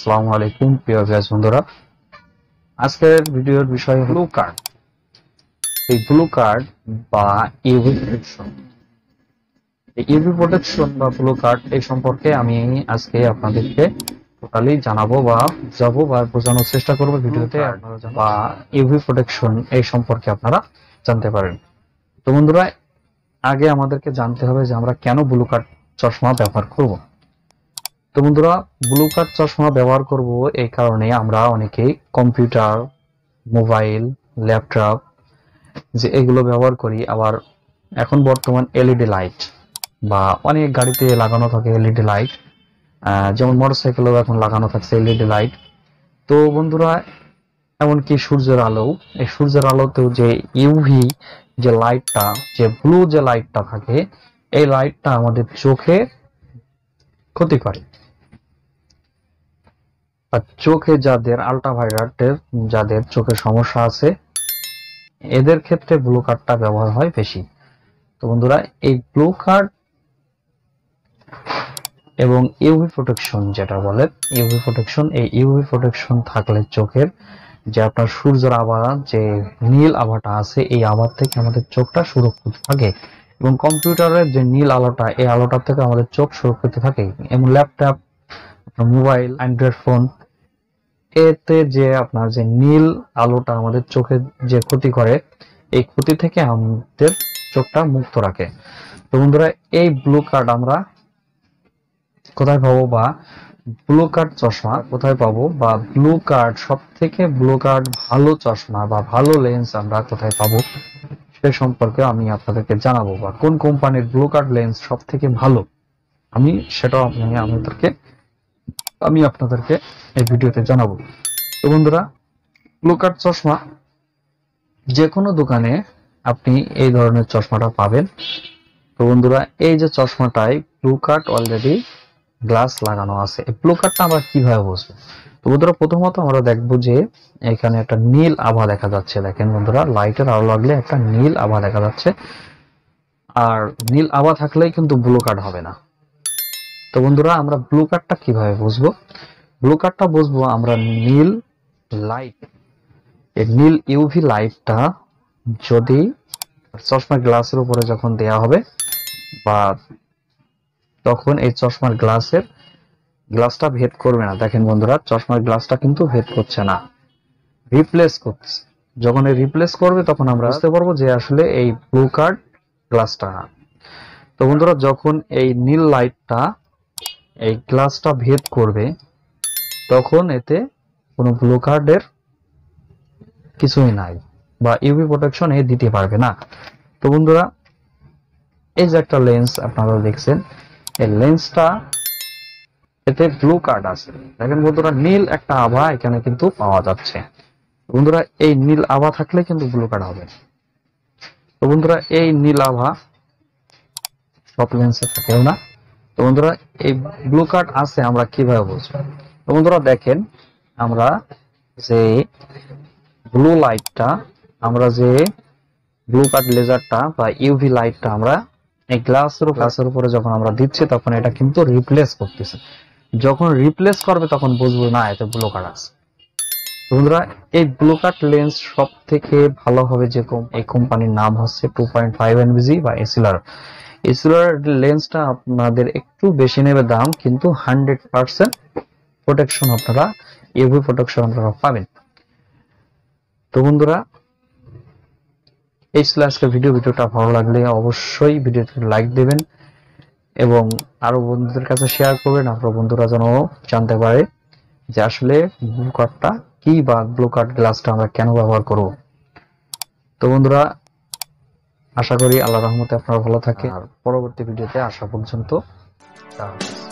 আসসালামু আলাইকুম প্রিয় ভিউয়ার্স বন্ধুরা, আজকের ভিডিওর বিষয় হলো ব্লু কার্ড। এই ব্লু কার্ড বা ইউভি প্রোটেকশন, এই ইউভি প্রোটেকশন বা ব্লু কার্ড এই সম্পর্কে আমি আজকে আপনাদেরকে টোটালি জানাবো বা বোঝানোর চেষ্টা করব ভিডিওতে, বা ইউভি প্রোটেকশন এই সম্পর্কে আপনারা জানতে পারেন। তো বন্ধুরা, আগে আমাদেরকে জানতে হবে যে আমরা কেন ব্লু কার্ড চশমা ব্যবহার করব। তো বন্ধুরা, ব্লু কার্ড চশমা ব্যবহার করব এই কারণে আমরা অনেকেই কম্পিউটার, মোবাইল, ল্যাপটপ যে এগুলো ব্যবহার করি, আবার এখন বর্তমান এলইডি লাইট বা অনেক গাড়িতে লাগানো থাকে এলইডি লাইট, যেমন মোটরসাইকেলেও এখন লাগানো থাকছে এলইডি লাইট। তো বন্ধুরা, এমনকি সূর্যের আলো, এই সূর্যের আলোতেও যে ইউভি যে লাইটটা, যে ব্লু যে লাইটটা থাকে, এই লাইটটা আমাদের চোখে ক্ষতি করে। আর চোখে যাদের আল্ট্রাভায়োলেটের যাদের চোখের সমস্যা আছে, এদের ক্ষেত্রে ব্লু কার্ডটা ব্যবহার হয় বেশি। তো বন্ধুরা, এই ব্লু কার্ড এবং ইউভি প্রোটেকশন যেটা বলে ইউভি প্রোটেকশন, এই ইউভি প্রোটেকশন থাকলে চোখের যে আপনার সূর্যের আভা, যে নীল আভাটা আছে, এই আভা থেকে আমাদের চোখটা সুরক্ষিত থাকে। এবং কম্পিউটারের যে নীল আলোটা, এই আলোটা থেকে আমাদের চোখ সুরক্ষিত থাকে। এবং ল্যাপটপ, মোবাইল, অ্যান্ড্রয়েড ফোন, এতে যে আপনার যে নীল আলোটা আমাদের চোখের যে ক্ষতি করে, এই ক্ষতি থেকে আমাদের চোখটা মুক্ত রাখে। তো বন্ধুরা, এই ব্লু কার্ড আমরা কোথায় পাবো, বা ব্লু কার্ড চশমা কোথায় পাবো, বা ব্লু কার্ড সব থেকে ব্লু কার্ড ভালো চশমা বা ভালো লেন্স আমরা কোথায় পাবো, সে সম্পর্কে আমি আপনাদেরকে জানাবো, বা কোন কোম্পানির ব্লু কার্ড লেন্স সব থেকে ভালো আমি সেটাও আমি আপনাদেরকে এই ভিডিওতে জানাবো। তো বন্ধুরা, ব্লু কার্ড চশমা যে কোনো দোকানে আপনি এই ধরনের চশমাটা পাবেন। তো বন্ধুরা, এই যে চশমাটায় ব্লু কার্ড অলরেডি গ্লাস লাগানো আছে, এই ব্লু কার্ডটা আমরা কিভাবে বুঝবো? তো বন্ধুরা, প্রথমত আমরা দেখবো যে এখানে একটা নীল আভা দেখা যাচ্ছে। দেখেন বন্ধুরা, লাইটের আলো লাগলে একটা নীল আভা দেখা যাচ্ছে, আর নীল আভা থাকলেই কিন্তু ব্লু কার্ড হবে না। তো বন্ধুরা, আমরা ব্লু কার্ডটা কিভাবে বুঝবো? ব্লু কার্ডটা বুঝবো আমরা নীল লাইট, এই নীল ইউভি লাইটটা যদি চশমার গ্লাসের উপরে যখন দেয়া হবে, বা তখন এই চশমার গ্লাসটা ভেদ করবে না। দেখেন বন্ধুরা, চশমার গ্লাসটা কিন্তু ভেদ করছে না, রিপ্লেস করছে। যখন এই রিপ্লেস করবে তখন আমরা বুঝতে পারবো যে আসলে এই ব্লু কার্ড গ্লাসটা না। তো বন্ধুরা, যখন এই নীল লাইটটা এই গ্লাসটা ভেদ করবে, তখন এতে কোনো ব্লু কার্ডের কিছুই নাই, বা ইউভি প্রোটেকশন এ দিতে পারবে না। তো বন্ধুরা, এই যে একটা লেন্স আপনারা দেখছেন, এই লেন্সটা এতে ব্লু কার্ড আছে। দেখেন বন্ধুরা, নীল একটা আভা এখানে কিন্তু পাওয়া যাচ্ছে। বন্ধুরা, এই নীল আভা থাকলে কিন্তু ব্লু কার্ড হবে। তো বন্ধুরা, এই নীল আভা সব লেন্সে থাকেও না। তো বন্ধুরা, এই ব্লু কার্ড আছে আমরা কিভাবে বুঝবো? তো বন্ধুরা, দেখেন আমরা যে ব্লু লাইটটা, আমরা যে ব্লু কার্ড লেজারটা বা ইউভি লাইটটা আমরা এই গ্লাসের উপরে যখন আমরা দিচ্ছি, তখন এটা কিন্তু রিপ্লেস করতেছে। যখন রিপ্লেস করবে তখন বুঝবো না এতে ব্লু কার্ড আছে। বন্ধুরা, এই ব্লু কার্ড লেন্স সব থেকে ভালো হবে যে এই কোম্পানির নাম হচ্ছে 2.5 NBG বা এসিলার। এসিলার লেন্সটা আপনাদের একটু বেশি নেবে দাম, কিন্তু 100% প্রোটেকশন আপনারা, ইউভি প্রোটেকশন আপনারা পাবেন। তো বন্ধুরা, এই ছিল আজকের ভিডিওটা ভালো লাগলে অবশ্যই ভিডিওতে লাইক দেবেন এবং আরো বন্ধুদের কাছে শেয়ার করবেন, আপনার বন্ধুরা যেন জানতে পারে যে আসলে ব্লু কার্ডটা কি, বা ব্লু কার্ড গ্লাসটা আমরা কেন ব্যবহার করব। তো বন্ধুরা, আশা করি আল্লাহর রহমতে আপনারা ভালো থাকেন, আর পরবর্তী ভিডিওতে আসা পর্যন্ত।